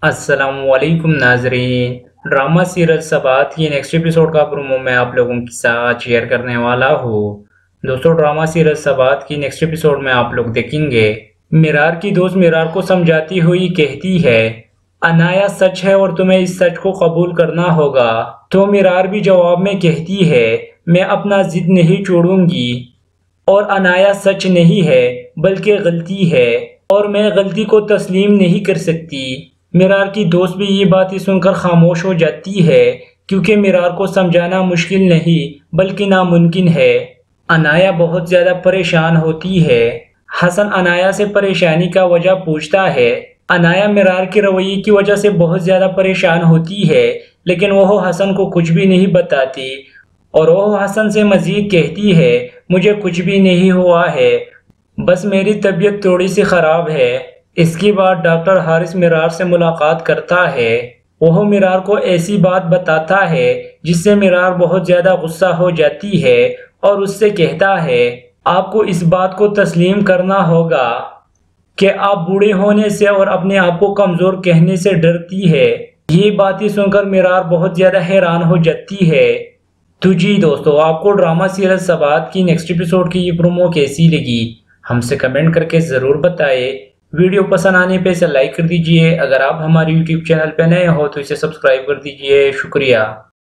السلام علیکم ناظرین، ڈرامہ سیریل سبات کی نیکسٹ ایپیسوڈ کا پرومو میں آپ لوگوں کے ساتھ شیئر کرنے والا ہوں۔ دوستو، ڈرامہ سیریل سبات کی نیکسٹ ایپیسوڈ میں آپ لوگ دیکھیں گے میرار کی دوست میرار کو سمجھاتی ہوئی کہتی ہے انایا سچ ہے اور تمہیں اس سچ کو قبول کرنا ہوگا، تو میرار بھی جواب میں کہتی ہے میں اپنا ضد نہیں چھوڑوں گی اور انایا سچ نہیں ہے بلکہ غلطی ہے اور میں غلطی کو تسلیم نہیں کر سکتی۔ میرار کی دوست بھی یہ باتیں سن کر خاموش ہو جاتی ہے کیونکہ میرار کو سمجھانا مشکل نہیں بلکہ ناممکن ہے۔ انایا بہت زیادہ پریشان ہوتی ہے۔ حسن انایا سے پریشانی کا وجہ پوچھتا ہے۔ انایا میرار کے رویے کی وجہ سے بہت زیادہ پریشان ہوتی ہے لیکن وہ حسن کو کچھ بھی نہیں بتاتی اور وہ حسن سے مزید کہتی ہے مجھے کچھ بھی نہیں ہوا ہے، بس میری طبیعت تھوڑی سی خراب ہے۔ اس کے بعد ڈاکٹر حارث میرار سے ملاقات کرتا ہے۔ وہ میرار کو ایسی بات بتاتا ہے جس سے میرار بہت زیادہ غصہ ہو جاتی ہے اور اس سے کہتا ہے آپ کو اس بات کو تسلیم کرنا ہوگا کہ آپ بوڑھے ہونے سے اور اپنے آپ کو کمزور کہنے سے ڈرتی ہے۔ یہ باتیں سن کر میرار بہت زیادہ حیران ہو جاتی ہے۔ تو جی دوستو، آپ کو ڈرامہ سیریل سبات کی نیکسٹ ایپیسوڈ کی یہ پرومو کیسی لگی ہم سے کمنٹ کر کے ضرور بتائیں۔ ویڈیو پسند آنے پہ اسے لائک کر دیجئے، اگر آپ ہمارے یوٹیوب چینل پہ نئے ہو تو اسے سبسکرائب کر دیجئے۔ شکریہ۔